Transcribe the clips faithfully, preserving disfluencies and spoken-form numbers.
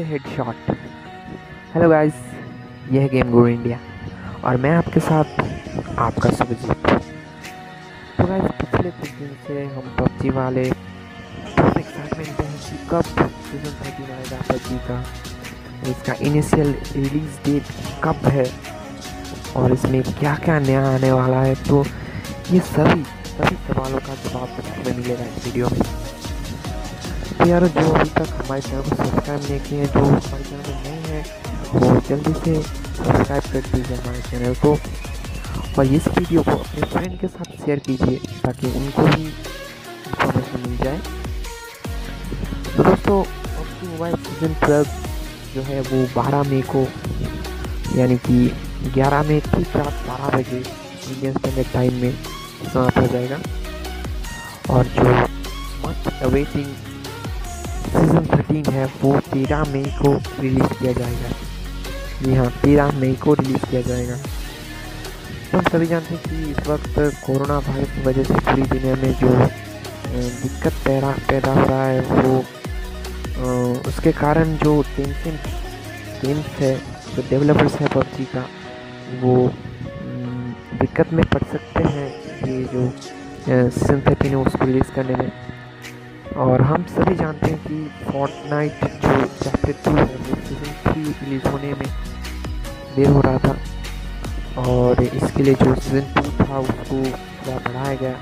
से headshot. Hello guys, यह है गेम गुरु इंडिया और मैं आपके साथ आपका सुभजीत। तो गाइस, पिछले कुछ दिन से हम पबजी वाले बहुत एक्साइटमेंट हैं कि कब सीजन थर्टीन आएगा पबजी का, इसका इनिशियल रिलीज डेट कब है और इसमें क्या क्या नया आने वाला है। तो ये सभी सभी सवालों का जवाब हमें मिलेगा इस वीडियो में। तो यार, जो अभी तक हमारे चैनल को सब्सक्राइब नहीं किए हैं, जो हमारे चैनल में नए हैं, वो जल्दी से सब्सक्राइब कर दीजिए हमारे चैनल को और इस वीडियो को अपने फ्रेंड के साथ शेयर कीजिए ताकि उनको भी इन्फॉर्मेशन मिल जाए। तो दोस्तों, पबजी मोबाइल सीजन ट्वेल्व जो है वो बारह मई को, यानी कि ग्यारह मई ठीक रात बारह बजे इंडियन स्टैंडर्ड टाइम में समाप्त हो जाएगा। और जो मस्ट अवेटिंग सीजन थर्टीन है वो तेरह मई को रिलीज़ किया जाएगा। जी हाँ, तेरह मई को रिलीज़ किया जाएगा। तो हम सभी जानते हैं कि इस वक्त कोरोना वायरस की वजह से पूरी दुनिया में जो दिक्कत पैदा पैदा हो रहा है वो उसके कारण जो टेंशन गेम्स है, जो डेवलपर्स है पबजी का, वो दिक्कत में पड़ सकते हैं ये जो सीजन थर्टीन है उसको रिलीज़ करने में। और हम सभी जानते हैं कि फोर्टनाइट जो चैप्टर टू है वो सीजन थ्री रिलीज़ होने में देर हो रहा था और इसके लिए जो सीजन टू था उसको थोड़ा बढ़ाया गया।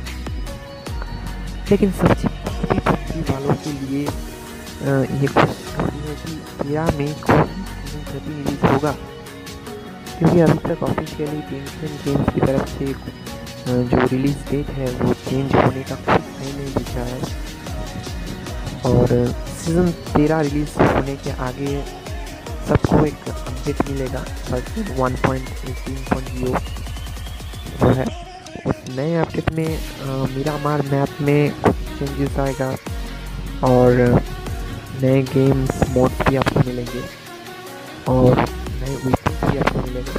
लेकिन सभी सभी पबजी वालों के लिए ये खुशखबरी है कि तेरह मई को सीजन थर्टीन रिलीज़ होगा, क्योंकि अभी तक ऑफिशियली टेंशन गेम्स की तरफ से जो रिलीज़ डेट है वो चेंज होने का कुछ सही नहीं दिख रहा है। और सीज़न तेरह रिलीज़ होने के आगे सबको एक अपडेट मिलेगा version one point eighteen point zero जो है। उस नए अपडेट में मिरामार मैप में कुछ चेंजेस आएगा और नए गेम्स मोड्स भी आपको मिलेंगे और नए वेपन्स भी आपको मिलेंगे।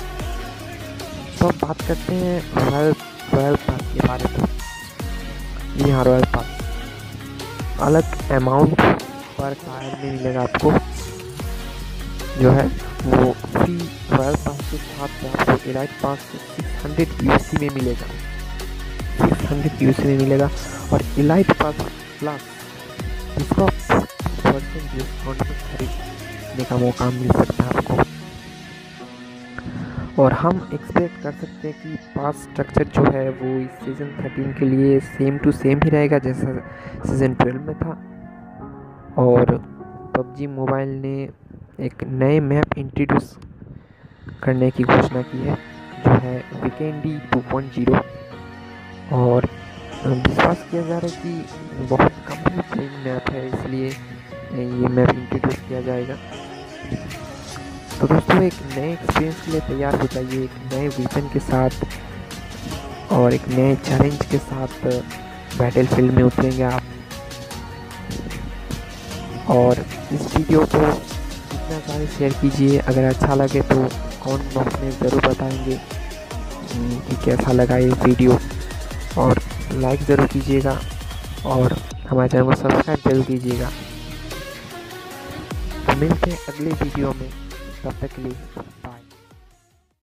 तो अब बात करते हैं रॉयल रॉयल पास के बारे में। जी हाँ, रॉयल पास अलग अमाउंट पर कार्ड में मिलेगा आपको, जो है वो फ्री रॉयल पास के साथ आपको elite pass six hundred UC में मिलेगा सिक्स हंड्रेड यूसी में मिलेगा और एलाइट पास प्लस इसको परसेंट डिस्काउंट में खरीदने का मौका मिल सकता है आपको। और हम एक्सपेक्ट कर सकते हैं कि पास स्ट्रक्चर जो है वो इस सीज़न थर्टीन के लिए सेम टू सेम ही रहेगा जैसा सीज़न ट्वेल्व में था। और पबजी मोबाइल ने एक नए मैप इंट्रोड्यूस करने की घोषणा की है जो है वीकेंडी टू पॉइंट ज़ीरो और विश्वास किया जा रहा है कि बहुत कम प्लेइंग मैप है, इसलिए ये मैप इंट्रोड्यूस किया जाएगा। तो दोस्तों, एक नए एक्सपीरियंस के लिए तैयार हो जाइए, एक नए वेपन के साथ और एक नए चैलेंज के साथ बैटल फील्ड में उतरेंगे आप। और इस वीडियो को जितना ज़्यादा शेयर कीजिए, अगर अच्छा लगे तो कमेंट बॉक्स में ज़रूर बताएंगे कि कैसा लगा ये वीडियो और लाइक ज़रूर कीजिएगा और हमारे चैनल को सब्सक्राइब जरूर कीजिएगा। तो मिलते हैं अगले वीडियो में, तब तक के लिए